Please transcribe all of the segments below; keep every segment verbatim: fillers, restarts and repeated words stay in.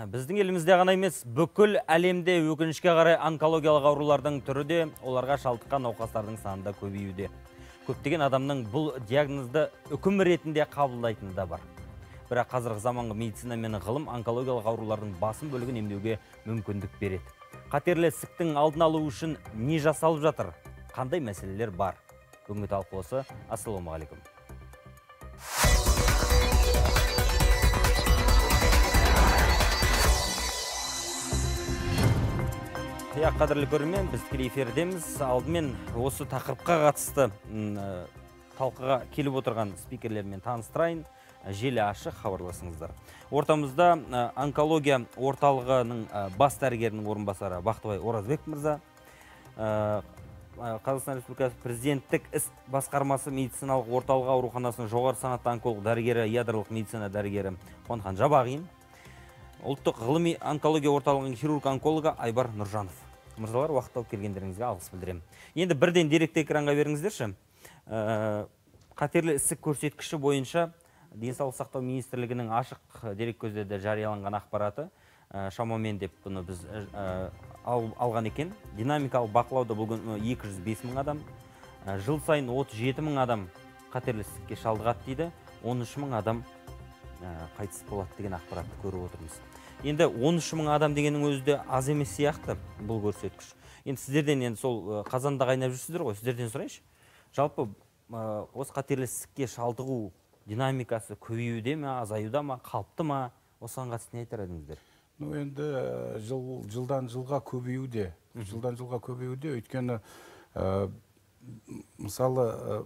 Біздің елімізде ғана емес, бүкіл әлемде өкінішке қарай онкологиялық аурулардың түрі де, оларға шалдыққан науқастардың саны да көбеюде. Көптеген адамның бұл диагнозды үкім ретінде қабылдайтыны да бар. Бірақ қазіргі заманғы медицина мен ғылым онкологиялық аурулардың басым бөлігін емдеуге мүмкіндік береді. Қатерлі ісіктің алдын алу үшін не жасалып жатыр? Қандай мәселелер бар? Бүгінгі талқы осы. Ассалаумағалейкум. Я қадірлі көрермен, біз тікелей эфирдеміз. Алдымен осы тақырыпқа қатысты талқыға келіп отырған спикерлермен таныстырайын. Желі ашық, хабарласыңыздар. Ортамызда онкология орталығының бас дәрігерінің орынбасары Бақтыбай Оразбек мырза, Қазақстан Республикасы президенттік іс басқармасы медициналық орталығы ауруханасының жоғары санатты онколог дәрігері, ядролық медицина дәрігері Қуанхан Жабағин, ұлттық ғылыми онкология орталығының хирург-онкологы Айбар Нұржанов. Мырзалар, уақыт тауып келгендеріңізге алғыс білдіремін. Енді бірден деректі экранға беріңіздерші. Қатерлі ісік көрсеткіші бойынша денсаулық сақтау министрлігінің ашық дереккөздерде жарияланған ақпараты, шамамен деп бұны біз алған екен. Динамикалық бақылауда бүгін екі жүз бес мың адам, жыл сайын отыз жеті мың адам қатерлі ісікке шалдығады дейді, он үш мың адам қайтыс болады деген ақпаратты көріп отырмыз. Енді он үш мың адам дегеннің өзі де аз емес сияқты бұл көрсеткіш. Енді сіздерден, енді сол қазанда қайнап жүрсіздер ғой, сіздерден сұрайыншы. Жалпы осы қатерлі ісікке шалдығу динамикасы көбеюде ме, азаюда ма, қалыпты ма? Осыған қатысты не айтар едіңіздер? Ну, енді жылдан жылға көбеюде. Жылдан жылға көбеюде, өйткені мысалы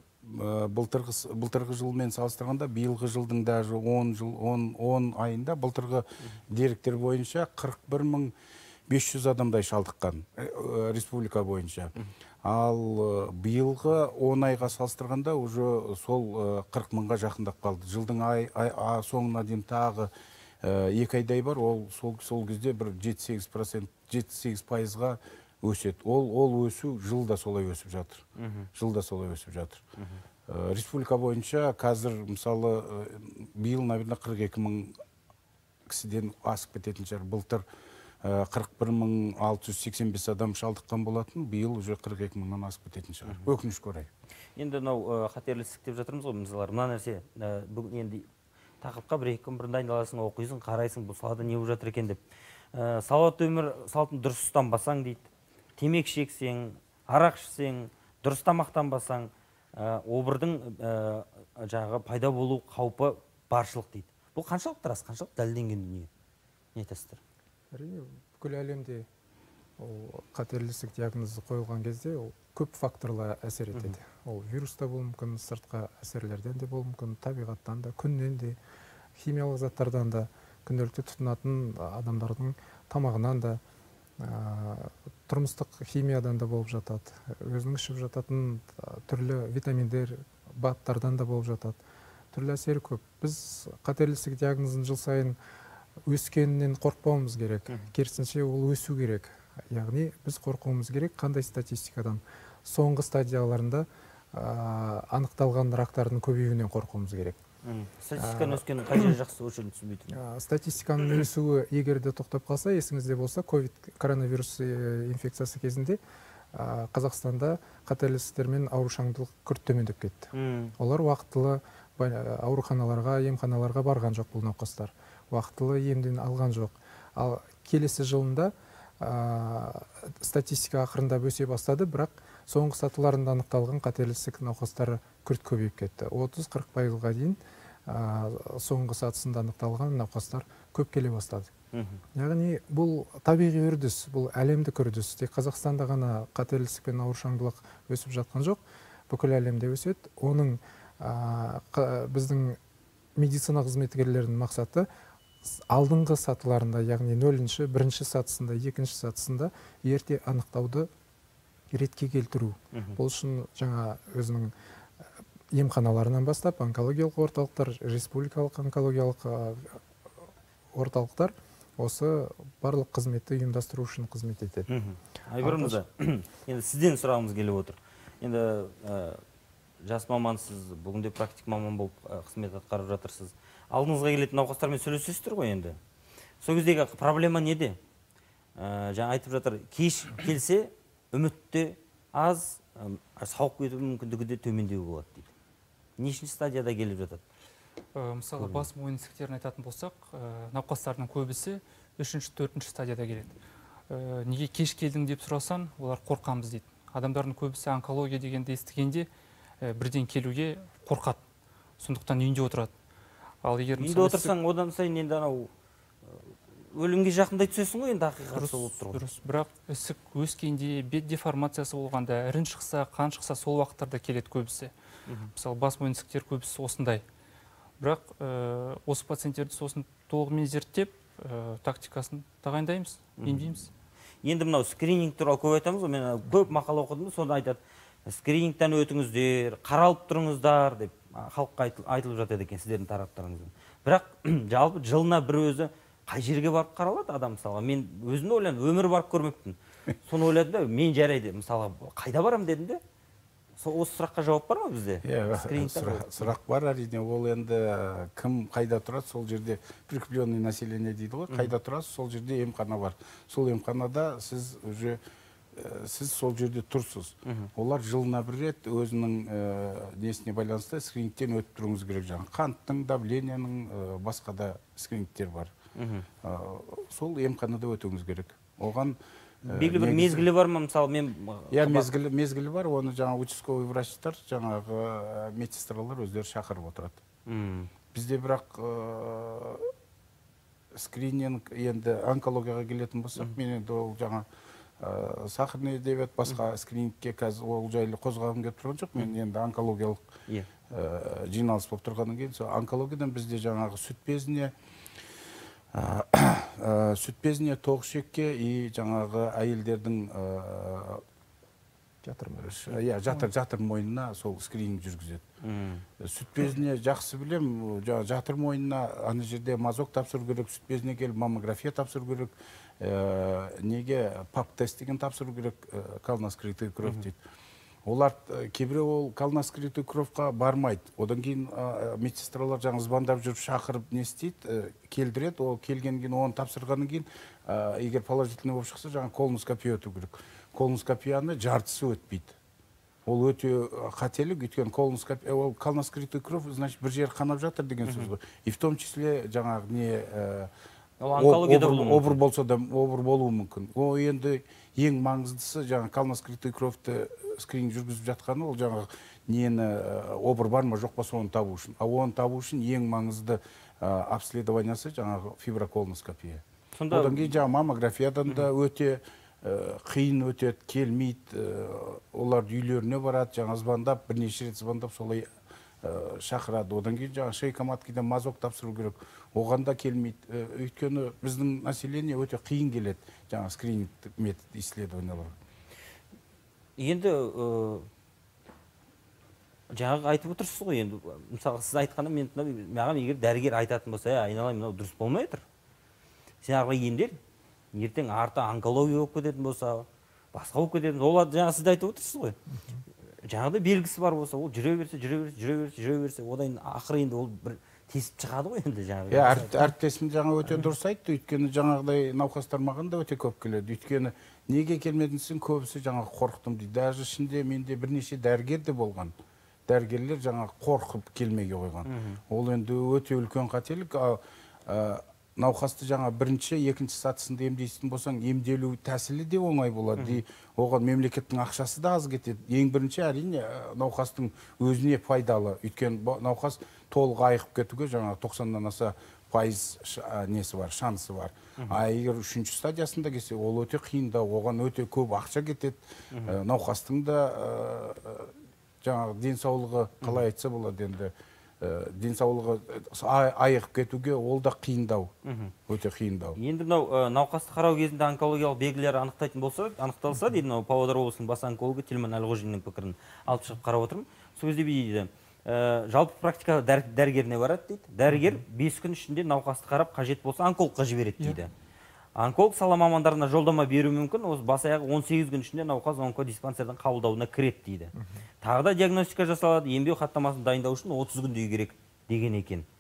былтырғы жылмен салыстырғанда биылғы жылдың даже он айында былтырғы деректер бойынша қырық бір мың бес жүз адамдай шалдыққан республика бойынша. Ал биылғы он айға салыстырғанда уже сол қырық мыңға жақындап қалды. Жылдың соңына дейін тағы екі айдай бар, ол сол кезде бір жеті сегіз пайызға өседі. Ол өсу жылда солай өсіп жатыр. Жылда солай өсіп жатыр. Республика бойынша қазір, мысалы, биыл, наверное, қырық екі мың кісіден асып кететін шығар. Былтыр қырық бір мың алты жүз сексен бес адам шалдыққан болатын, биыл уже қырық екі мыңнан асып кететін шығар. Өкінішке орай. Енді мынау қатерлі ісік деп жатырмыз ғой, мырзалар. Мына нәрсе, бүгін енді тақырыпқа бір-екі күн бұрын дайындаласың, оқисың, қарайсың, бұл салада не болып жатыр екен деп. Салауатты өмір салтын дұрыс ұстанбасаң дейді, темекі шексең, арақ ішсең, дұрыс тамақтанбасаң, обырдың жағы пайда болу қаупі баршылық дейді. Бұл қаншалықты рас, қаншалықты дәлелденген дүние? Не айтасыздар? Әрине, бүкіл әлемде қатерлі ісік диагнозы қойылған кезде көп факторлар әсер етеді. Ол вируста болуы мүмкін, сыртқа әсерлерден де болуы мүмкін, табиғаттан да, күннен де, химиялық заттардан да, күнделікті тұтынатын адамдардың тамағынан да, тұрмыстық химиядан да болып жатады. Өзінің ішіп жататын түрлі витаминдер, баттардан да болып жатады. Түрлі әсері көп. Біз қатерлі ісік диагнозын жыл сайын өскенінен қорықпауымыз керек. Керісінше ол өсу керек. Яғни біз қорқуымыз керек қандай статистикадан. Соңғы стадияларында анықталған рақтардың көбеюінен қорқуымыз керек. Статистиканың өскенін қай жері жақсы өшірін түсінбейтін? Статистиканың өсуі егер де тоқтап қалса, есіңізде болса, ковид коронавирус инфекциясы кезінде Қазақстанда қатерлі ісіктермен аурушаңдылық күрт төмендеп кетті. Олар уақытылы ауруханаларға, емханаларға барған жоқ бұл науқастар. Уақытылы емден алған жоқ. Ал келесі жылында статистика ақырындап өсе бастады, бірақ соңғы сатыларында анықталған қатерлі ісік науқастары күрт көбейіп кетті. отыз қырық пайызға дейін соңғы сатысында анықталған науқастар көп келе бастады. Яғни бұл табиғи үрдіс, бұл әлемдік үрдіс. Тек Қазақстанда ғана қатерлі ісік пен аурушаңдылық өсіп жатқан жоқ, бүкіл әлемде өседі. Оның біздің медицина қызметкерлерінің мақсаты алдыңғы сатыларында, яғни нөлінші, бірінші сатысында, екінші сатысында ерте анықтауды ретке келтіру. Бұл үшін жаңа өзінің емханаларынан бастап, онкологиялық орталықтар, республикалық онкологиялық орталықтар осы барлық қызметті ұйымдастыру үшін қызмет етеді. Айбар мырза, енді сізден сұрағымыз келіп отыр. Енді жас мамансыз, бүгінде практик маман болып қызмет атқарып жатырсыз. Алдыңызға келетін науқастармен сөйлесесіздер ғой енді. сол кездегі проблема неде? Жаңа айтып жатыр, кеш келсе үмітте аз, сауық кету мүмкіндігі де төмендеу болады дейді. Нешінші стадияда келіп жатады? Мысалы, бас мойын ісіктерін айтатын болсақ, науқастардың көбісі үшінші, төртінші стадияда келеді. Неге кеш келдің деп сұрасаң, олар қорқамыз дейді. Адамдардың көбісі онкология дегенді естігенде бірден келуге қорқады. Сондықтан үйінде отырады. Ал егер үйінде отырсаң, одан сайын енді анау өлімге жақындай түсесің ғой, енді ақиқаты болып тұр ғой. Дұрыс, бірақ ісік өскенде, бет деформациясы болғанда, ірің шықса, қан шықса, сол уақыттарда келеді көбісі. Мысалы, бас мойын ісіктер көбісі осындай. Бірақ осы пациенттерді сосын толығымен зерттеп, тактикасын тағайындаймыз, емдейміз. Енді мынау скрининг туралы көп айтамыз ғой, мен көп мақала оқыдым, сонда айтады, скринингтен өтіңіздер, қаралып тұрыңыздар деп халыққа айтылып жатады екен сіздердің тараптарыңыздан. Бірақ жалпы жылына бір өзі қай жерге барып қаралады адам мысалға? Мен өзімді ойландым, өмір барып көрмеппін. Соны ойладым да, мен жарайды, мысалға қайда барам дедім де. Осы сұраққа жауап бар ма бізде? Сұрақ бар әрине, ол енді кім қайда тұрады, сол жерде прикрепленный население дейді ғой, қайда тұрасыз, сол жерде емхана бар. Сол емханада сіз уже сіз сол жерде тұрсыз. Олар жылына бір рет өзінің несіне байланысты скринингтен өтіп тұруыңыз керек. Жаңағы қанттың, давленияның, басқа да скринингтер бар. Сол емханада өтуіңіз керек. Оған белгілі бір мезгілі бар ма, мысалы мен... Иә, мезгілі бар, оны жаңа участковый врачтар, жаңағы медсестралар өздері шақырып отырады. Бізде бірақ скрининг, енді онкологияға келетін болсақ, мен енді ол жаңа сахарный диабет, басқа скринингке қазір ол жайлы қозғағым келіп тұрған жоқ. Мен енді онкологиялық жиналыс болып тұрғаннан кейін, онкологиядан бізде жаңағы сүт безіне, сүт безіне, тоғышекке и жаңағы әйелдердің жатыр мойнына сол скрининг жүргізеді. Сүт безіне жақсы білем, жатыр мойнына ана жерде мазок тапсыру керек, сүт безіне келіп маммография тапсыру керек, неге пап-тест деген тапсыру керек, колоноскопия кровь дейді. Олар кейбіреу ол колоноскопия кровьқа бармайды. Одан кейін медсестралар жаңа звондап жүріп шақырып не істейді, келдіреді. Ол келгеннен кейін оны тапсырғаннан кейін, егер положительный болып шықса, жаңа колоноскопия өту керек. Колоноскопияны жартысы өтпейді. Ол өте қателік, өйткені колоноскопия, ол колоноскопия кровь, значит, бір жер қанап жатыр деген сөз ғой. И в том числе жаңағы не обыр болса да обыр болуы мүмкін. Ол енді ең маңыздысы жаңа колоноскопия кровьті скрининг жүргізіп жатқаны, ол жаңағы нені обыр бар ма жоқ па соны табу үшін. А оны табу үшін ең маңызды обследованиясы жаңағы фиброколоноскопия. Одан кейін жаңа маммографиядан да өте қиын өтеді, келмейді, олар үйлеріне барады, жаңа звондап, бірнеше рет звондап солай шақырады. Одан кейін жаңа шейка маткиден мазок тапсыру керек, оған да келмейді. Өйткені біздің население өте қиын келеді, жаңа скринингтік метод исследованиялар. Енді жаңағы айтып отырсыз ғой, енді мысалы сіз айтқанда мен маған егер дәрігер айтатын болса, айналайын, мынау дұрыс болмай отыр. Сен ары қарай емдел. Ертең арты онкология болып кететін болса, басқа болып кететін, ол жаңа сіз айтып отырсыз ғой. Жаңағыда белгісі бар болса, ол жүре берсе, жүре берсе, жүре берсе, жүре берсе, одан ақыры енді ол бір тесіп шығады ғой енді жаңағы. Әріптесім жаңа өте дұрыс айтты, өйткені жаңағыдай науқастар маған да өте көп келеді. Өйткені неге келмедіңсің, көбісі жаңағы қорықтым дейді. Даже ішінде менде бірнеше дәрігер де болған. Дәрігерлер жаңағы қорқып келмеге қойған. Ол енді өте үлкен қателік. Науқасты жаңа бірінші, екінші сатысында емдейсің болсаң, емделу тәсілі де оңай болады. Оған мемлекеттің ақшасы да аз кетеді. Ең бірінші әрине науқастың өзіне пайдалы. Өйткені науқас толық айығып кетуге жаңа тоқсаннан аса пайыз несі бар, шансы бар. А егер үшінші стадиясында келсе, ол өте қиындау, оған өте көп ақша кетеді. Науқастың да жаңағы денсаулығы қалай айтса болады енді. Денсаулығы айығып кетуге ол да қиындау, өте қиындау. Енді мынау науқасты қарау кезінде онкологиялық белгілері анықтайтын болса, анықталса дейді, мынау Павлодар облысының бас онкологы Тельман Әлғожиннің пікірін алып шығып қарап отырмын. Сол кезде дейді, жалпы практика дәрігеріне барады дейді. Дәрігер бес күн ішінде науқасты қарап, қажет болса онкологқа жібереді дейді. Онколог сала мамандарына жолдама беру мүмкін, осы бас аяғы он сегіз күн ішінде науқас онкодиспансердің қабылдауына кіреді дейді. Тағы да диагностика жасалады, емдеу хаттамасын дайындау үшін отыз күндей керек деген екен.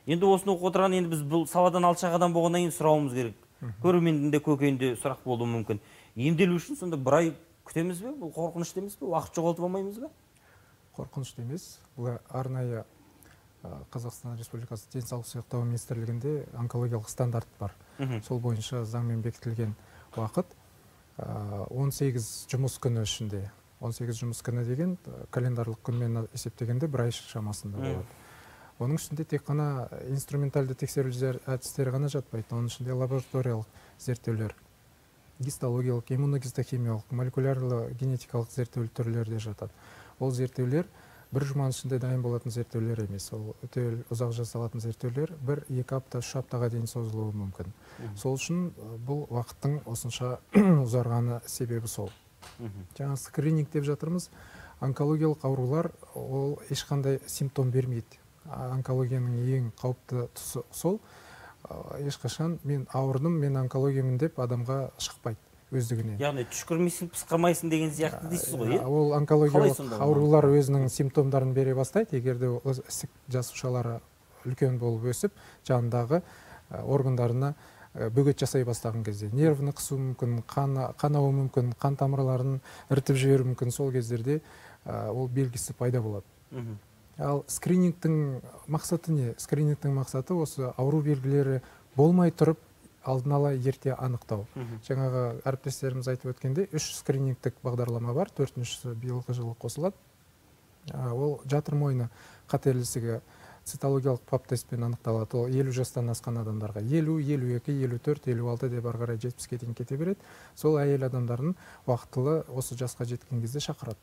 Енді осыны оқып отырған, енді біз бұл саладан алшақ адам болғаннан кейін сұрауымыз керек. Көрерменнің де көкейінде сұрақ болуы мүмкін. Емделу үшін сонда бір ай күтеміз бе? Бұл қорқынышты емес пе? Уақыт жоғалтып алмаймыз ба? Қорқынышты емес. Бұл арнайы Қазақстан Республикасы денсаулық сақтау министрлігінде онкологиялық стандарт бар. Сол бойынша заңмен бекітілген уақыт он сегіз жұмыс күні ішінде. он сегіз жұмыс күні деген календарлық күнмен есептегенде бір ай шамасында болады. Оның ішінде тек қана инструменталды тексеру әдістері ғана жатпайды. Оның ішінде лабораториялық зерттеулер, гистологиялық, иммуногистохимиялық, молекулярлы генетикалық зерттеу түрлері де жатады. Ол зерттеулер бір жұманың ішінде дайын болатын зерттеулер емес. Ол өте ұзақ жасалатын зерттеулер бір екі апта, үш аптаға дейін созылуы мүмкін. Сол үшін бұл уақыттың осынша ұзарғаны себебі сол. Жаңа скрининг деп жатырмыз. Онкологиялық аурулар ол ешқандай симптом бермейді. Онкологияның ең қауіпті тұсы сол. Ешқашан мен ауырдым, мен онкологиямын деп адамға шықпайды өздігіне. Яғни түшкірмейсің, пысқырмайсың деген сияқты дейсіз ғой, иә? Ол онкологиялық аурулар өзінің симптомдарын бере бастайды. Егер де ісік жасушалары үлкен болып өсіп, жанындағы органдарына бөгет жасай бастаған кезде, нервны қысу мүмкін, қанауы мүмкін, қан тамырларын іртіп жіберу мүмкін, сол кездерде ол белгісі пайда болады. Ал скринингтің мақсаты не? Скринингтің мақсаты осы ауру белгілері болмай тұрып, алдын ала ерте анықтау. Жаңағы әріптестеріміз айтып өткенде, үш скринингтік бағдарлама бар, төртіншісі биылғы жылы қосылады. Ол жатыр мойны қатерлісігі цитологиялық пап тестпен анықталады. Ол елу жастан асқан адамдарға елу, елу екі, елу төрт, елу алты деп ары қарай жетпіске дейін кете береді. Сол әйел адамдарын уақытылы осы жасқа жеткен кезде шақырады.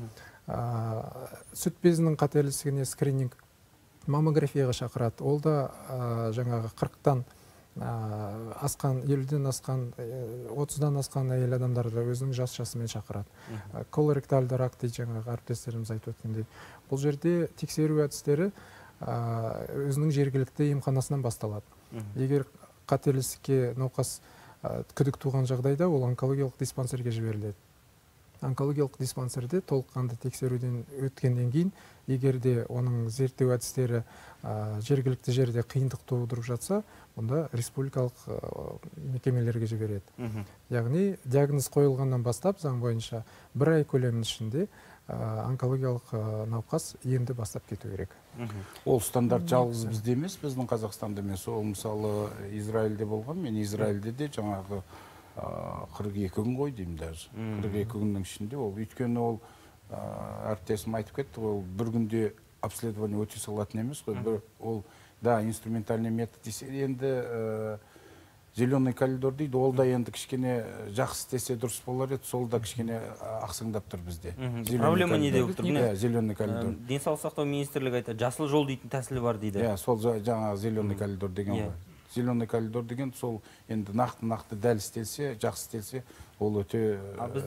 Сүт безінің қатерлісігіне скрининг маммографияға шақырады. Ол да жаңағы қырықтан асқан, елуден асқан, отыздан асқан әйел адамдарды өзінің жас жасымен шақырады. Колоректальды рак дейді жаңағы әріптестеріміз айтып өткендей. Бұл жерде тексеру әдістері өзінің жергілікті емханасынан басталады. Егер қатерлісікке науқас күдік туған жағдайда, ол онкологиялық диспансерге жіберіледі. Онкологиялық диспансерде толыққанды тексеруден өткеннен кейін, егер де оның зерттеу әдістері жергілікті жерде қиындық тудырып жатса, онда республикалық мекемелерге жібереді. Яғни диагноз қойылғаннан бастап заң бойынша бір ай көлемінің ішінде онкологиялық науқас емді бастап кету керек. Ол стандарт жалғыз бізде емес, біздің Қазақстанда емес. Ол мысалы Израильде болған, мен Израильде де жаңағы қырық екі күн ғой деймін даже. қырық екі күннің ішінде ол, өйткені ол әріптесім айтып кетті, ол бір күнде обследование өте салатын емес қой. Ол да инструментальный метод десе, енді зеленый коридор дейді, ол да енді кішкене жақсы істесе дұрыс болар еді, сол да кішкене ақсаңдап тұр бізде. Проблема неде болып тұр? Зеленый коридор. Денсаулық сақтау министрлігі айтады, жасыл жол дейтін тәсілі бар дейді. Иә, сол жаңа зеленый коридор деген ғой. Зеленый коридор деген сол енді нақты-нақты дәл істелсе, жақсы істелсе, ол өте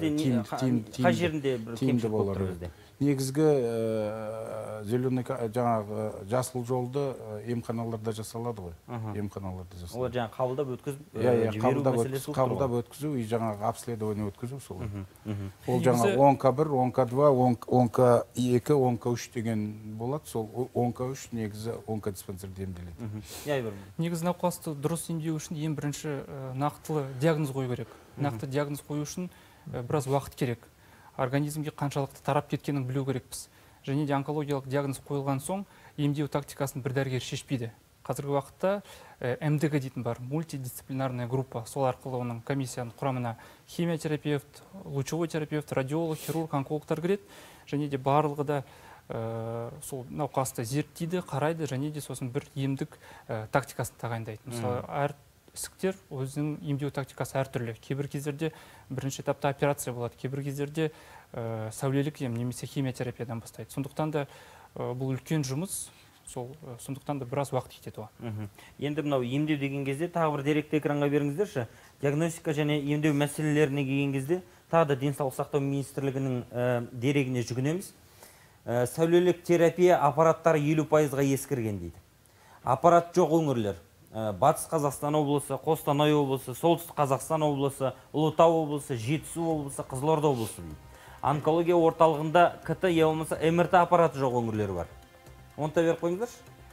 тиімді болар. Негізгі зеленый жаңағы жасыл жолды емханаларда жасалады ғой. Емханаларда жасалады. Олар жаңа қабылдап өткізіп, жіберу мәселесі ғой. Қабылдап өткізу и жаңағы обследование өткізу сол. Ол жаңа онка бір, онка два, онка екі, онка үш деген болады. Сол онка үш негізі онка диспансерде емделеді. Негізі науқасты дұрыс емдеу үшін ең бірінші нақтылы диагноз қою керек. Нақты диагноз қою үшін біраз уақыт керек. Организмге қаншалықты тарап кеткенін білу керекпіз. Және де онкологиялық диагноз қойылған соң емдеу тактикасын бір дәрігер шешпейді. Қазіргі уақытта эм дэ гэ дейтін бар, мультидисциплинарная группа. Сол арқылы оның комиссияның құрамына химиотерапевт, лучевой терапевт, радиолог, хирург, онкологтар кіреді. Және де барлығы да сол науқасты зерттейді, қарайды, және де сосын бір емдік тактикасын тағайындайды. Мысалы, әр ісіктер өзінің емдеу тактикасы әртүрлі. Кейбір кездерде бірінші этапта операция болады, кейбір кездерде сәулелік ем немесе химиотерапиядан бастайды. Сондықтан да бұл үлкен жұмыс, сондықтан да біраз уақыт кетеді оған. Енді мынау емдеу деген кезде тағы бір деректі экранға беріңіздерші. Диагностика және емдеу мәселелеріне келген кезде тағы да денсаулық сақтау министрлігінің дерегіне жүгінеміз. Сәулелік терапия аппараттары елу пайызға ескірген дейді. Аппарат жоқ өңірлер. Батыс Қазақстан облысы, Қостанай облысы, Солтүстік Қазақстан облысы, Ұлытау облысы, Жетісу облысы, Қызылорда облысы дейді. Онкология орталығында КТ я болмаса эм эр тэ аппараты жоқ өңірлері бар. Оны да беріп қойыңыздаршы.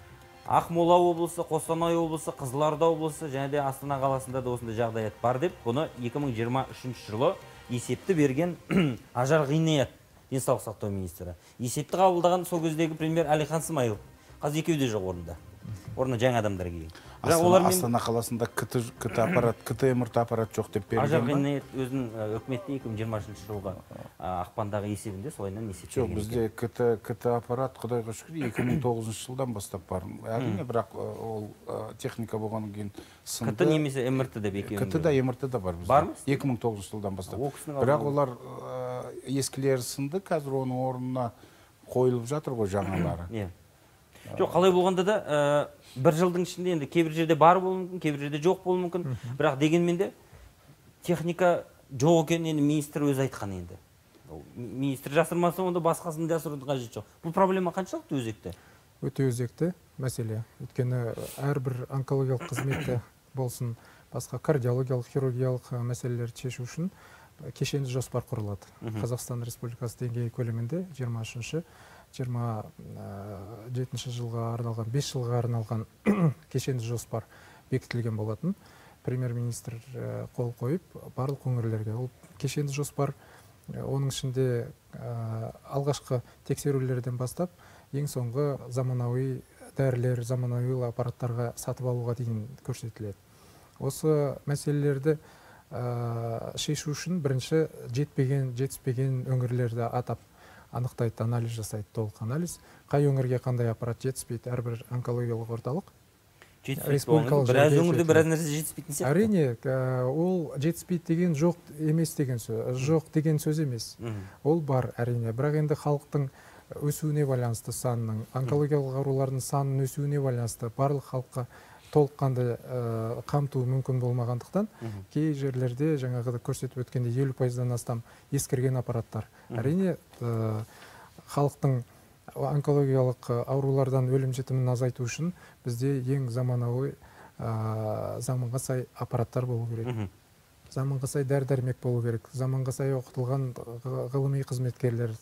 Ақмола облысы, Қостанай облысы, Қызылорда облысы және де Астана қаласында да осындай жағдаят бар деп, бұны екі мың жиырма үшінші жылы есепті берген Ажар Ғиният, денсаулық сақтау министрі. Есепті қабылдаған сол кездегі премьер Әлихан Смайылов. Қазір екеуі де жоқ орында. Орнына жаңа адамдар келген. Астана қаласында КТ аппарат, КТ МРТ аппарат жоқ деп берген. Ажар Ғиният өзінің үкіметте екі мың жиырма үшінші жылғы ақпандағы есебінде солайынан есеп берген. Жоқ, бізде КТ аппарат, құдайға шүкір, екі мың тоғызыншы жылдан бастап бар. Әрине, бірақ ол техника болғаннан кейін сынды. КТ немесе МРТ деп екеуінде. КТ да МРТ да бар бізде. Бар ма? екі мың тоғызыншы жылдан бастап. Бірақ олар ескілері сынды, қазір оның орнына қойылып жатыр ғой жаңалары. Жоқ, қалай болғанда да бір жылдың ішінде енді кейбір жерде бар болуы мүмкін, кейбір жерде жоқ болуы мүмкін. Бірақ дегенмен де техника жоқ екен, енді министр өзі айтқан енді. Министр жасырмаса, онда басқасын жасырудың қажеті жоқ. Бұл проблема қаншалықты өзекті? Өте өзекті мәселе. Өйткені әрбір онкологиялық қызметті болсын, басқа кардиологиялық, хирургиялық мәселелерді шешу үшін кешенді жоспар құрылады. Қазақстан Республикасы деңгейі көлемінде жиырма үшінші жиырма жетінші жылға арналған, бес жылға арналған кешенді жоспар бекітілген болатын. Премьер-министр қол қойып, барлық өңірлерге. Ол кешенді жоспар, оның ішінде алғашқы тексерулерден бастап, ең соңғы заманауи дәрілер, заманауи аппараттарға сатып алуға дейін көрсетіледі. Осы мәселелерді шешу үшін бірінші жетпеген, жетіспеген өңірлерді атап анықтайды, анализ жасайды, толық анализ. Қай өңірге қандай аппарат жетіспейді, әрбір онкологиялық орталық. Біраз өңірде біраз нәрсе жетіспейтін сияқты. Әрине, ол жетіспейді деген жоқ емес деген сөз, жоқ деген сөз емес. Ол бар, әрине. Бірақ енді халықтың өсуіне байланысты санының, онкологиялық аурулардың санының өсуіне байланысты барлық халыққа толыққанды қамту мүмкін болмағандықтан, кей жерлерде жаңағы көрсетіп өткенде елу пайыздан астам ескірген аппараттар. Әрине, халықтың онкологиялық аурулардан өлім жітімін азайту үшін бізде ең заманауи заманға сай аппараттар болу керек. Заманға сай дәрі-дәрмек болу керек. Заманға сай оқытылған ғылыми қызметкерлер,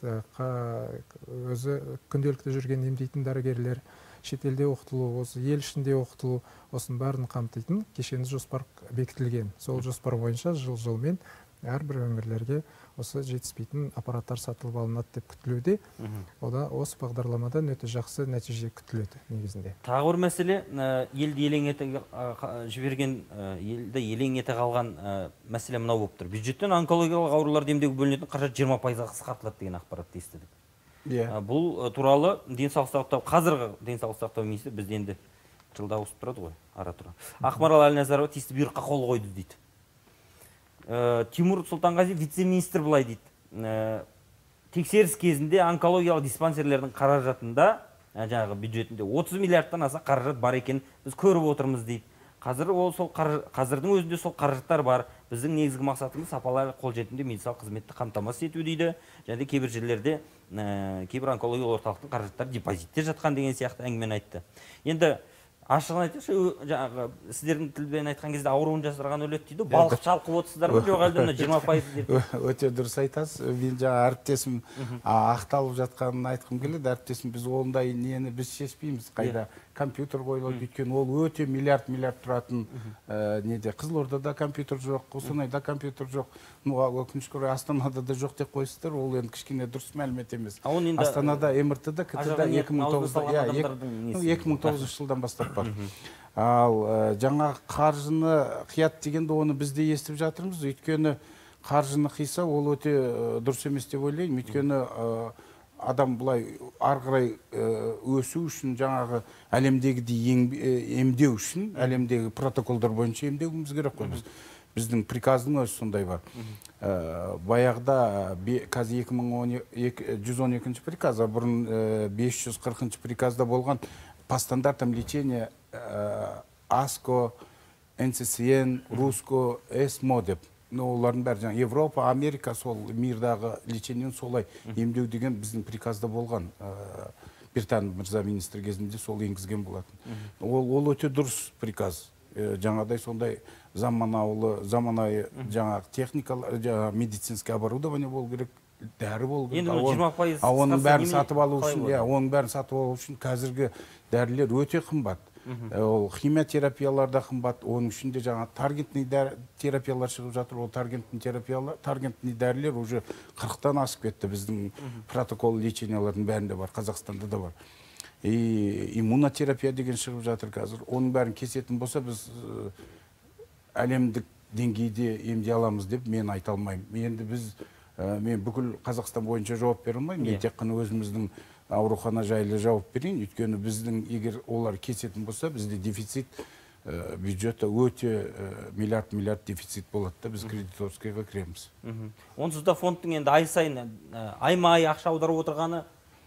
өзі күнделікті жүрген емдейтін дәрігерлер, шетелде оқытылу, осы ел ішінде оқытылу, осының бәрін қамтитын кешенді жоспар бекітілген. Сол жоспар бойынша жыл-жылмен әрбір өңірлерге осы жетіспейтін аппараттар сатылып алынады деп күтілуде. Ода осы бағдарламадан өте жақсы нәтиже күтіледі негізінде. Тағы бір мәселе, елді елең ете жіберген, елді елең ете қалған мәселе мынау болып тұр. Бюджеттен онкологиялық ауруларды емдеуге бөлінетін қаражат жиырма пайызға қысқартылады деген ақпаратты естідік. Бұл туралы денсаулық сақтау, қазіргі денсаулық сақтау министрі бізде енді жылда ауысып тұрады ғой, ара тұра. Ақмарал Әлназарова тиісті бұйрыққа қол қойды дейді. Тимур Сұлтанғазиев вице-министр былай дейді. Тексеріс кезінде онкологиялық диспансерлердің қаражатында, жаңағы бюджетінде отыз миллиардтан аса қаражат бар екен, біз көріп отырмыз дейді. Қазір ол сол қазірдің өзінде сол қаражаттар бар. Біздің негізгі мақсатымыз сапалы қолжетімді медициналық қызметті қамтамасыз ету дейді. Және кейбір жерлерде кейбір онкологиялық орталықтың қаражаттары депозитте жатқан деген сияқты әңгімені айтты. Енді ашығын айтыңызшы, жаңағы сіздердің тілмен айтқан кезде ауруын жасырған өледі дейді. Балық шалқып отырсыздар ма, жоқ әлде жиырма пайыз деп? Өте дұрыс айтасыз. Мен жаңа әріптесім ақталып жатқанын айтқым келеді. Әріптесім, біз ондай нені біз шешпейміз. Қайда компьютер қойылады, өйткені ол өте миллиард миллиард тұратын неде. Қызылордада компьютер жоқ, Қостанайда компьютер жоқ. Өкінішке орай Астанада да жоқ деп қойсыздар. Ол енді кішкене дұрыс мәлімет емес. Астанада, МРТ-да, КТ-да екі мың тоғызыншы жылдан бастап бар. Ал жаңа қаржыны қият дегенде оны бізде естіп жатырмыз. Өйткені қаржыны қиса ол өте дұрыс емес деп ойлаймын. Өйткені адам бұлай арғырай өсу үшін, жаңағы әлемдегідей емдеу үшін, әлемдегі протоколдар бойынша емдеуіміз керек қой біз. Біздің приказдың өзі сондай бар. Баяғыда қазір екі мың жүз он екінші приказда, бұрын бес жүз қырқыншы приказда болған по стандартам лечения АСКО, НССН, РУСКО, ЭСМО деп. Олардың бәрі жаңа Европа, Америка, сол мирдағы лечениен солай емдеу деген біздің приказда болған. Биртанов мырза министр кезінде сол енгізген болатын. Ол өте дұрыс приказ. Жаңадай сондай заманауы, заманауи жаңағы техникалар, жаңағы медицинский оборудование болу керек дәрі болу керек. Енді жиырма пайыз а оның қысқарса бәрін немене сатып алу қалай үшін, болады? иә, оның бәрін сатып алу үшін қазіргі дәрілер өте қымбат. Ол химиотерапиялар да қымбат, оның ішінде жаңа таргентный терапиялар шығып жатыр. Ол таргентный терапиялар, таргентный дәрілер уже қырықтан асып кетті. Біздің протокол лечениялардың бәрінде бар, Қазақстанда да бар. И иммунотерапия деген шығып жатыр қазір. Оның бәрін кесетін болса, біз әлемдік деңгейде емдей аламыз деп мен айта алмаймын. Енді біз, мен бүкіл Қазақстан бойынша жауап бере алмаймын. Мен тек қана өзіміздің аурухана жайлы жауап берейін. Өйткені біздің егер олар кесетін болса, бізде дефицит бюджетті өте миллиард миллиард дефицит болады да, біз кредиторскийға кіреміз. Онсыз да фондтың енді ай сайын айма-ай ақша аударып отырғаны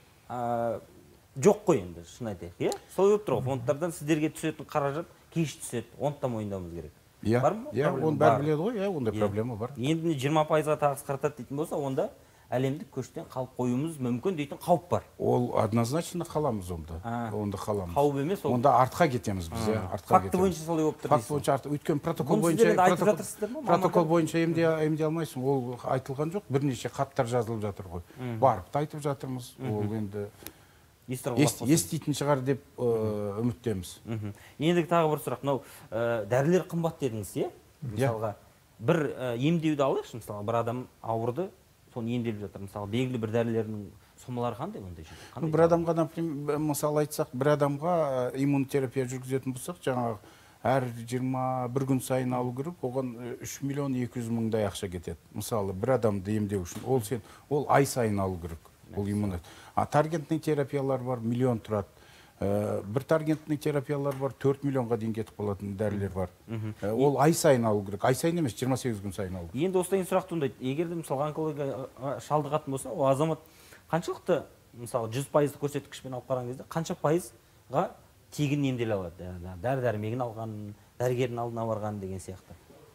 жоқ қой енді, шын айтайық, иә? Сол болып тұр ғой, фондтардан сіздерге түсетін қаражат кеш түседі, оны да мойындауымыз керек. Иә, оны бәрі біледі ғой, иә, ондай проблема бар. Енді жиырма пайызға тағы қысқартады дейтін болса, онда әлемдік көштен қалып қоюымыз мүмкін дейтін қауіп бар. Ол однозначно қаламыз онда. Онда қаламыз. Қауіп емес, ол. Онда артқа кетеміз біз, иә, артқа кетеміз. Факты бойынша солай болып тұр. Факт бойынша артқа, өйткені протокол бойынша протокол бойынша емдей алмайсың. Ол айтылған жоқ, бірнеше хаттар жазылып жатыр ғой. Барып та айтып жатырмыз. Ол енді еститін шығар деп үміттеміз. Ендігі тағы бір сұрақ, мынау дәрілер қымбат дедіңіз, иә? Мысалға, бір емдеуді алайықшы, мысалға, бір адам ауырды, соны емделіп жатыр. Мысалы, белгілі бір дәрілердің сомалары қандай ондай жерде? Бір адамға, например, мысалы айтсақ, бір адамға иммунотерапия жүргізетін болсақ, жаңағы әр жиырма бір күн сайын алу керек, оған үш миллион екі жүз мыңдай ақша кетеді. Мысалы, бір адамды емдеу үшін, ол сен, ол ай сайын алу керек. Ол иммунет. А таргентный терапиялар бар, миллион тұрады. Бір таргентный терапиялар бар, төрт миллионға дейін кетіп қалатын дәрілер бар. Ол ай сайын алу керек. Ай сайын емес, жиырма сегіз күн сайын алу. Енді осыдан сұрақ туындайды. Егер де мысалы онкология шалдығатын болса, ол азамат қаншалықты, мысалы жүз пайыздық көрсеткішпен алып қараған кезде, қанша пайызға тегін емделе алады? Дәрі-дәрмегін алған, дәрігердің алдына барған деген сияқты.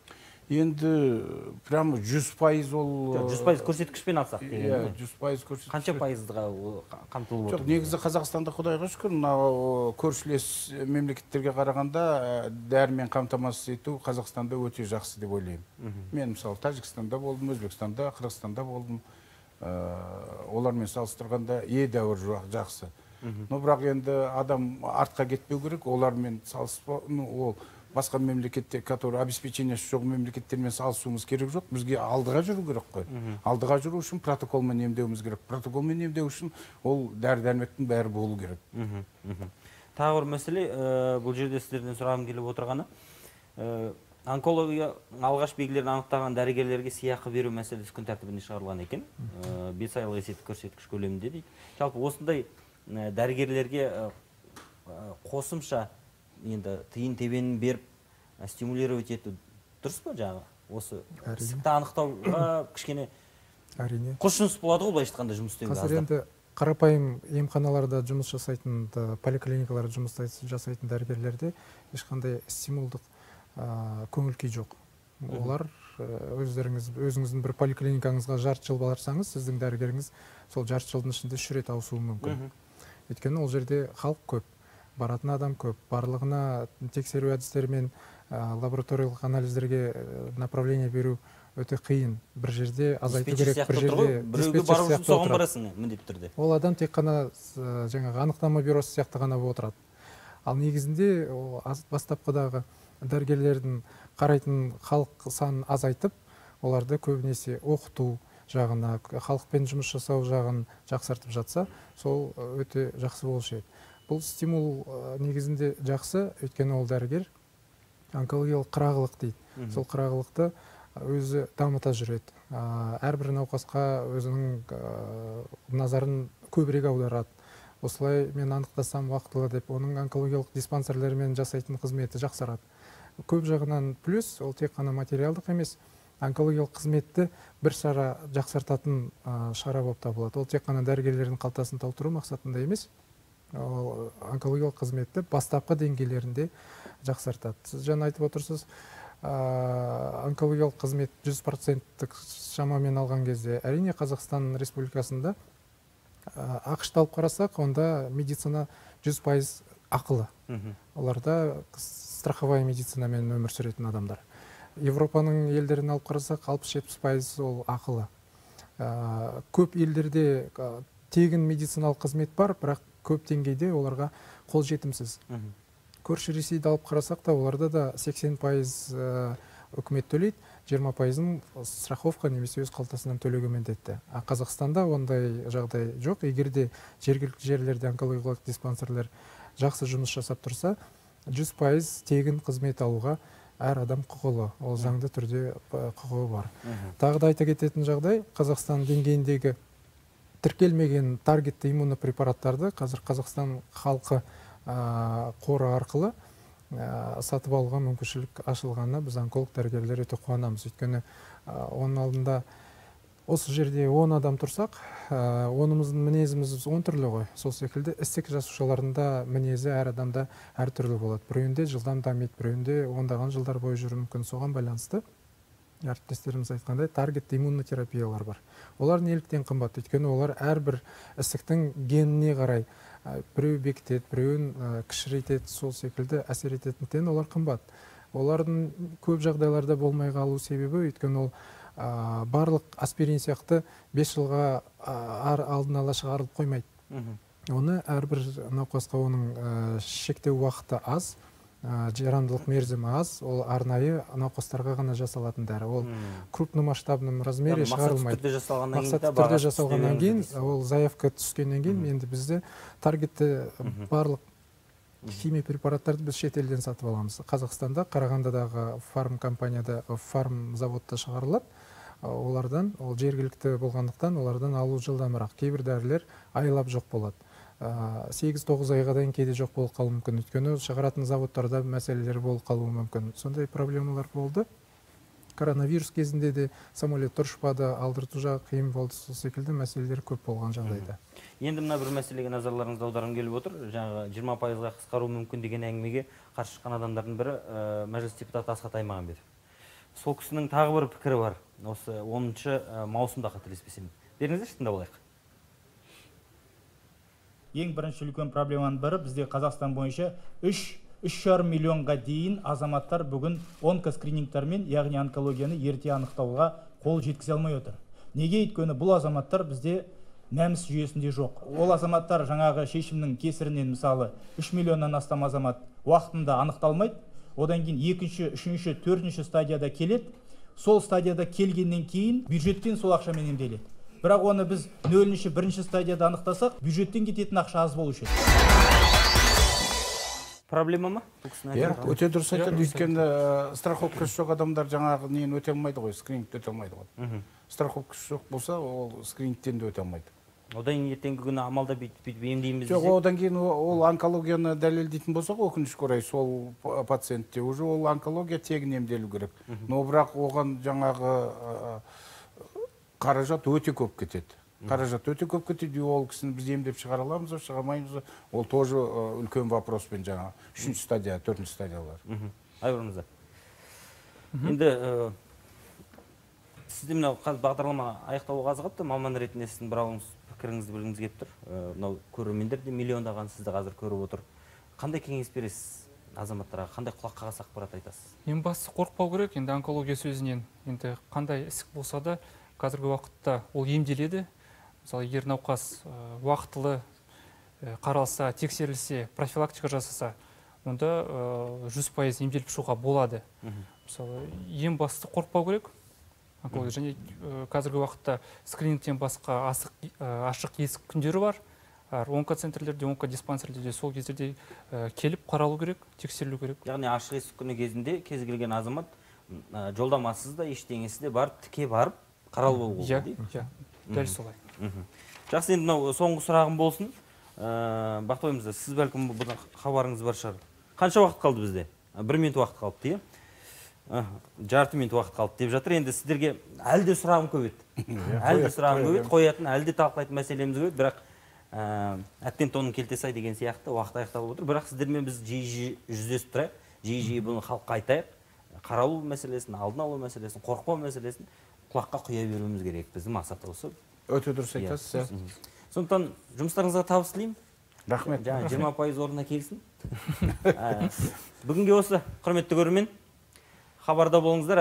Енді прямо жүз пайыз ол... жүз пайыз көрсеткішпен алсақ. жүз пайыз көрсеткішпен. Қанша пайызға қамтылып отыр? Жоқ, негізі Қазақстанда Құдайға шүкір, көршілес мемлекеттерге қарағанда дәрімен қамтамасыз ету Қазақстанда өте жақсы деп ойлаймын. Мен мысалы Тәжікстанда болдым, Өзбекстанда, Қырғызстанда болдым. Олармен салыстырғанда едәуір жақсы. Но бірақ енді адам артқа кетпеу керек, олармен салыспау, ол басқа мемлекетте, который обеспечениясы жоқ мемлекеттермен салысуымыз керек жоқ. Бізге алдыға жүру керек қой. Алдыға жүру үшін протоколмен емдеуіміз керек. Протоколмен емдеу үшін ол дәрі-дәрмектің бәрі болу керек. Тағы бір мәселе, бұл жерде сіздерден сұрағым келіп отырғаны, онкология алғаш белгілерін анықтаған дәрігерлерге сыйақы беру мәселесі күн тәртібіне шығарылған екен. бес айлық есептік көрсеткіш көлемінде дейді. Жалпы осындай дәрігерлерге қосымша енді тиын тебенін беріп стимулировать ету дұрыс па жаңағы? Осы ісікті анықтауға кішкене құлшыныс болады ғой, былайша айтқанда жұмыс істеуге. Қазір енді қарапайым емханаларда жұмыс жасайтын, поликлиникаларда жұмыс жасайтын дәрігерлерде ешқандай стимулдық көңіл күй жоқ. Олар өздеріңіз өзіңіздің бір поликлиникаңызға жарты жыл барсаңыз, сіздің дәрігеріңіз сол жарты жылдың ішінде үш рет ауысуы мүмкін. Өйткені ол жерде халық көп. Баратын адам көп. Барлығына тексеру әдістерімен лабораториялық анализдерге направление беру өте қиын. Бір жерде азайту керек, бір жерде диспетчер сияқты отырады. Ол адам тек қана жаңағы анықтама бюросы сияқты ғана отырады. Ал негізінде бастапқыдағы дәрігерлердің қарайтын халық санын азайтып, оларды көбінесе оқыту жағына, халықпен жұмыс жасау жағын жақсартып жатса, сол өте жақсы болушы еді. Бұл стимул негізінде жақсы, өйткені ол дәрігер онкологиялық қырағылық дейді. Сол қырағылықты өзі дамыта жүреді. Әрбір науқасқа өзінің назарын көбірек аударады. Осылай мен анықтасам уақытылы деп, оның онкологиялық диспансерлермен жасайтын қызметі жақсарады. Көп жағынан плюс, ол тек қана материалдық емес, онкологиялық қызметті бір шара жақсартатын шара болып табылады. Ол тек қана дәрігерлердің қалтасын толтыру мақсатында емес, онкологиялық қызметті бастапқы деңгейлерінде жақсартады. Сіз жаңа айтып отырсыз, онкологиялық қызмет жүз проценттік шамамен алған кезде, әрине Қазақстан Республикасында ақшты алып қарасақ, онда медицина жүз пайыз ақылы. Оларда страховая медицинамен өмір сүретін адамдар. Европаның елдерін алып қарасақ, алпыс жетпіс пайыз ол ақылы. көп елдерде тегін медициналық қызмет бар, бірақ көп деңгейде оларға қол жетімсіз. Көрші Ресейді алып қарасақ та, оларда да сексен пайыз үкімет төлейді, жиырма пайызын страховка немесе өз қалтасынан төлеуге міндетті. А Қазақстанда ондай жағдай жоқ. Егерде жергілікті жерлерде онкологиялық диспансерлер жақсы жұмыс жасап тұрса, жүз пайыз тегін қызмет алуға әр адам құқылы. Ол заңды түрде құқығы бар. Тағы да айта кететін жағдай, Қазақстан деңгейіндегі тіркелмеген таргетті иммунопрепараттарды қазір Қазақстан халқы қоры арқылы сатып алуға мүмкіншілік ашылғанына біз онколог дәрігерлер өте қуанамыз. Өйткені оның алдында осы жерде он адам тұрсақ, онымыздың мінезіміз он түрлі ғой. Сол секілді ісік жасушаларында мінезі әр адамда әр түрлі болады. Біреуінде жылдам дамиды, біреуінде ондаған жылдар бойы жүруі мүмкін. Соған байланысты әріптестеріміз айтқандай таргетті иммунотерапиялар бар. Олар неліктен қымбат? Өйткені олар әрбір ісіктің геніне қарай біреу бекітеді, біреуін кішірейтеді, сол секілді әсер ететіндіктен олар қымбат. Олардың көп жағдайларда болмай қалу себебі, өйткені ол барлық аспирин сияқты бес жылға алдын ала шығарылып қоймайды. Оны әрбір науқасқа оның шектеу уақыты аз, жарамдылық мерзімі аз, ол арнайы науқастарға ғана жасалатын дәрі. Ол крупный масштабным размере шығарылмайды. Мақсатты түрде жасалғаннан кейін, ол заявка түскеннен кейін, енді бізде таргетті барлық химия препараттарды біз шетелден сатып аламыз. Қазақстанда, Қарағандыдағы фарм компанияда, фарм заводта шығарылады. Олардан, ол жергілікті болғандықтан, олардан алу жылдамырақ. Кейбір дәрілер айлап жоқ болады. сегіз тоғыз айға дейін кейде жоқ болып қалуы мүмкін. Өйткені шығаратын заводтарда мәселелер болып қалуы мүмкін. Сондай проблемалар болды. Коронавирус кезінде де самолет тұрышпады, алдырту жағы қиын болды, сол секілді мәселелер көп болған жағдайда. Енді мына бір мәселеге назарларыңызды аударғым келіп отыр. Жаңағы жиырма пайызға қысқару мүмкін деген әңгімеге қарсы шыққан адамдардың бірі мәжіліс депутаты Асхат Аймағамбетов. Сол кісінің тағы бір пікірі бар. Осы оныншы маусымда қателеспесем. Беріңіздерші тыңдап алайық. Ең бірінші үлкен проблеманың бірі бізде Қазақстан бойынша үш жарым миллионға дейін азаматтар бүгін онкоскринингтермен, яғни онкологияны ерте анықтауға қол жеткізе алмай отыр. Неге? Өйткені бұл азаматтар бізде мәмс жүйесінде жоқ. Ол азаматтар жаңағы шешімнің кесірінен, мысалы үш миллионнан астам азамат уақытында анықталмайды. Одан кейін екінші, үшінші, төртінші стадияда келеді. Сол стадияда келгеннен кейін бюджеттен сол ақшамен емделеді. Бірақ оны біз нөлінші, бірінші стадияда анықтасақ, бюджеттен кететін ақша аз болушы еді. Проблема ма? Өте дұрыс айтады. Өйткені страховкасы жоқ адамдар жаңағы нені өте алмайды ғой, скринингті өте алмайды ғой. Страховкасы жоқ болса, ол скринингтен де өте алмайды. Одан кейін ертеңгі күні амалда бүйтіп емдейміз. Жоқ, одан кейін ол онкологияны дәлелдейтін болса, өкінішке орай сол пациентте уже ол онкология тегін емделу керек. Но бірақ оған жаңағы қаражат өте көп кетеді. Қаражат өте көп кетеді, ол кісіні біз емдеп шығара аламыз, шығармаймыз. Ол тоже үлкен вопроспен жаңа үшінші стадия, төртінші стадиялар. Айбарымызда. Енді сізде мынау бағдарлама аяқталуға аз қалыпты, маман ретінде сіздің бір ауыз пікіріңізді білгіңіз келіп тұр. Мынау көрермендер де миллиондаған сізді қазір көріп отыр. Қандай кеңес бересіз азаматтарға, қандай құлақ қағыс ақпарат айтасыз? Ең бастысы қорықпау керек. Енді онкология сөзінен енді қандай ісік болса да қазіргі уақытта ол емделеді. Мысалы, егер науқас уақытылы қаралса, тексерілсе, профилактика жасаса, онда жүз пайыз емделіп шығуға болады. Мысалы, ең бастысы қорықпау керек. Және қазіргі уақытта скринингтен басқа ашық есік күндері бар. Онкоцентрлерде, онкодиспансерлерде сол кездерде келіп қаралу керек, тексерілу керек. Яғни ашық есік күні кезінде кез келген азамат жолдамасыз да, ештеңесі де барып, тіке барып қаралу болу дейді. Иә, дәл солай. Жақсы, енді мынау соңғы сұрағым болсын. Бақтыбай мырза, сіз бәлкім бұдан хабарыңыз бар шығар. Қанша уақыт қалды бізде? Бір минут уақыт қалыпты, иә? Жарты минут уақыт қалыпты деп жатыр. Енді сіздерге әлде сұрағым көп еді. Әлде сұрағым көп еді, қоятын, әлде талқылайтын мәселеміз көп еді, бірақ әттен тонын келте сай деген сияқты уақыт аяқталып отыр. Бірақ сіздермен біз жиі-жиі жүздесіп тұрайық, жиі-жиі бұны халыққа айтайық. Қаралу мәселесін, алдын алу мәселесін, қорықпау мәселесін құлаққа құя беруіміз керек. Біздің мақсат осы. Өте дұрыс айтасыз. Сондықтан жұмыстарыңызға табыс тілеймін. Рахмет. жиырма пайыз орнына келсін. Бүгінге осы, құрметті көрермен, хабарда болыңыздар.